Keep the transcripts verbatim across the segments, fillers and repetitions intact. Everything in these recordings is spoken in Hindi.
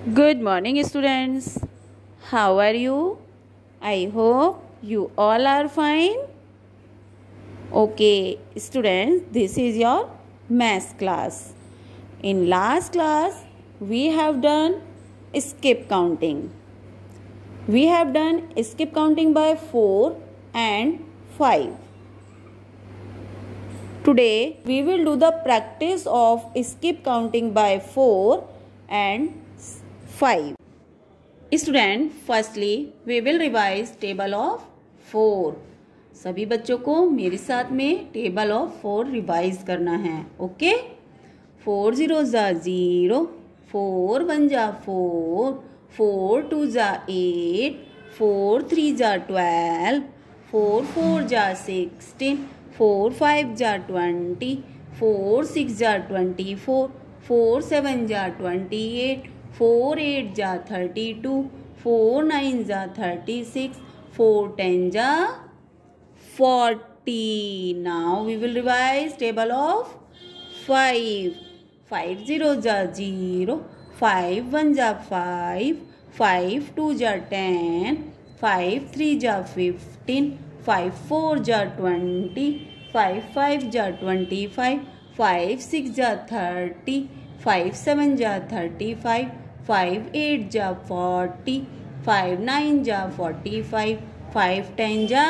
Good morning, students. How are you? I hope you all are fine. Okay, students, this is your math class. In last class, we have done skip counting. We have done skip counting by four and five. Today, we will do the practice of skip counting by four and five. Student, firstly, we will revise table of four. सभी बच्चों को मेरे साथ में टेबल ऑफ फोर रिवाइज करना है. ओके, फोर जीरो जा जीरो, फोर वन जा फोर, फोर टू जा एट, फोर थ्री जा ट्वेल्व, फोर फोर जा सिक्सटीन, फोर फाइव जा ट्वेंटी, फोर सिक्स जा ट्वेंटी फोर, फोर सेवन जा ट्वेंटी एट, फोर एट जा थर्टी टू, फोर नाइन जा थर्टी सिक्स, फोर टेन जा forty. Now we will revise table of five. five zero ja zero, five one ja five, five two ja ten, five three ja fifteen, five four ja twenty, five five ja twenty-five, five six ja thirty, five seven ja thirty-five, five eight ja forty, five nine ja forty-five, five ten ja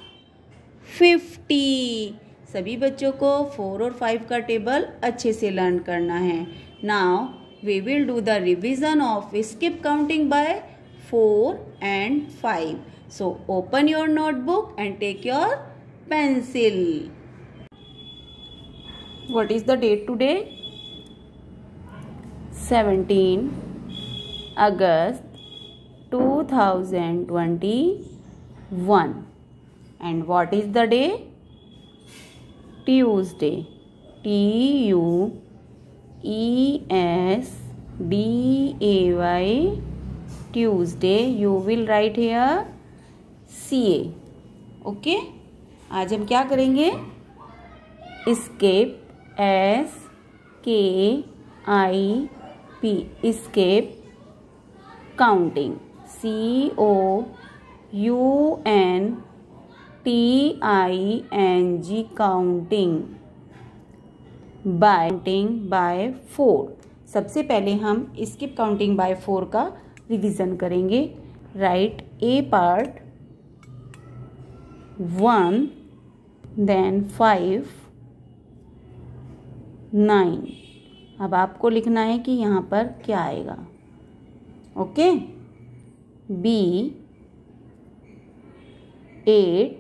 fifty. सभी बच्चों को फोर और फाइव का टेबल अच्छे से लर्न करना है. Now we will do the revision of skip counting by four and five. So open your notebook and take your pencil. What is the date today? Seventeen August two thousand twenty one. And what is the day? Tuesday. T U E S D A Y. Tuesday. You will write here C A. Okay? आज हम क्या करेंगे? Skip. S K I P. Skip counting. C O U N T I N G counting by counting by four. सबसे पहले हम skip counting by four का रिवीजन करेंगे. Write A part, one, then five, nine. अब आपको लिखना है कि यहाँ पर क्या आएगा. Okay, B eight,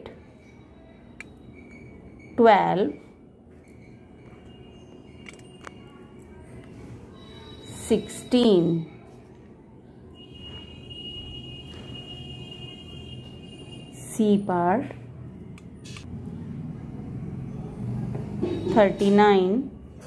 twelve, sixteen, C part, thirty nine,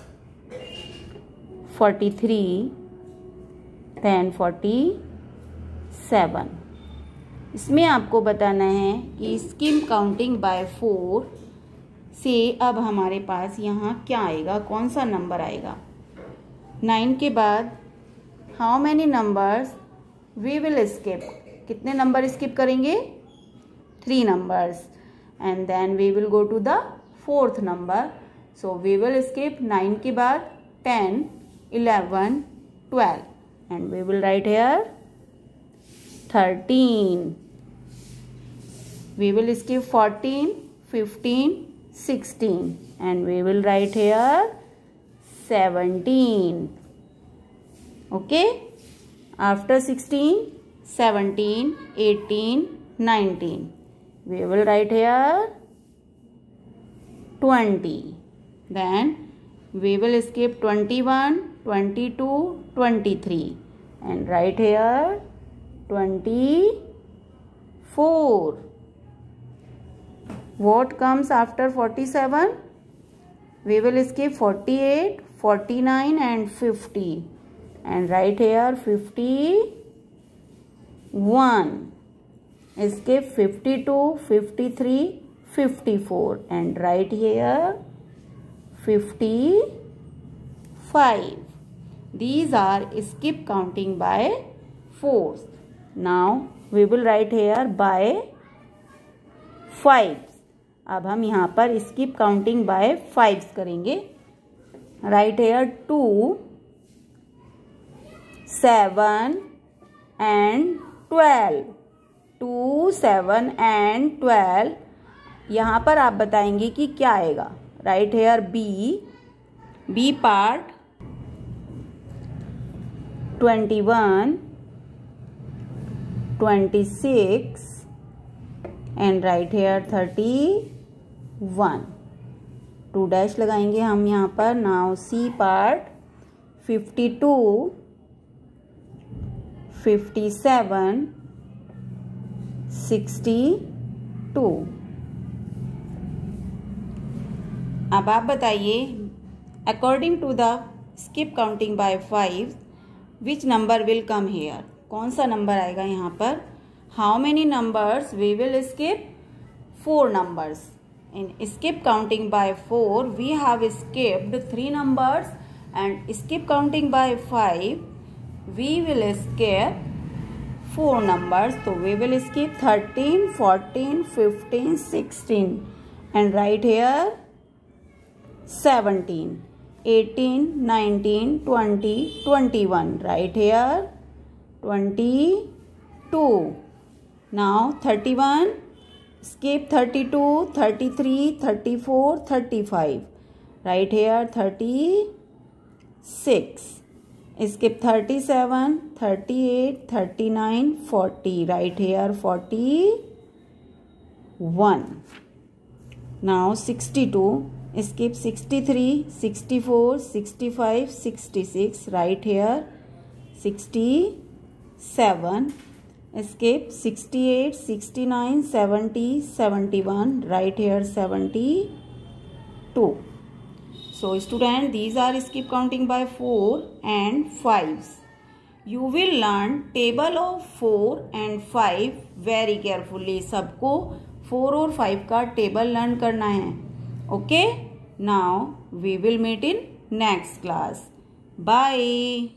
forty three, then forty seven. इसमें आपको बताना है कि स्किप काउंटिंग बाय फोर से अब हमारे पास यहाँ क्या आएगा, कौन सा नंबर आएगा. नाइन के बाद how many numbers we will skip. कितने नंबर स्किप करेंगे? Three numbers. And then we will go to the fourth number. So we will skip nine के बाद ten, eleven, twelve. And we will write here thirteen. We will skip fourteen, fifteen, sixteen, and we will write here seventeen. Okay? After sixteen, seventeen, eighteen, nineteen. We will write here twenty. Then we will skip twenty-one, twenty-two, twenty-three, and write here twenty-four. What comes after forty-seven? We will skip forty-eight, forty-nine and fifty and write here fifty-one. Skip fifty-two, fifty-three, fifty-four and write here fifty-five. These are skip counting by fours. Now we will write here by fives. अब हम यहाँ पर skip counting by fives करेंगे. Write here two, seven and twelve. Two, seven and twelve. यहाँ पर आप बताएंगे कि क्या आएगा. Write here B. B part twenty-one, twenty-six and write here thirty-one. Two dash लगाएंगे हम यहाँ पर. Now C part fifty-two, fifty-seven, sixty-two. अब आप बताइए according to the skip counting by five which number will come here. कौन सा नंबर आएगा यहाँ पर. How many numbers we will skip. Four numbers. In skip counting by four, we have skipped three numbers, and skip counting by five, we will skip four numbers. So we will skip thirteen, fourteen, fifteen, sixteen, and right here seventeen, eighteen, nineteen, twenty, twenty-one. Right here twenty-two. Now thirty-one. Skip thirty-two, thirty-three, thirty-four, thirty-five. Right here thirty-six. Skip thirty-seven, thirty-eight, thirty-nine, forty. Right here forty-one. Now sixty-two. Skip sixty-three, sixty-four, sixty-five, sixty-six. Right here sixty-seven. Skip sixty-eight, sixty-nine, seventy, seventy-one. Right here seventy-two. So student, these are skip counting by four and fives. You will learn table of four and five very carefully. सबको four और five का table learn करना है. Okay? Now we will meet in next class. Bye.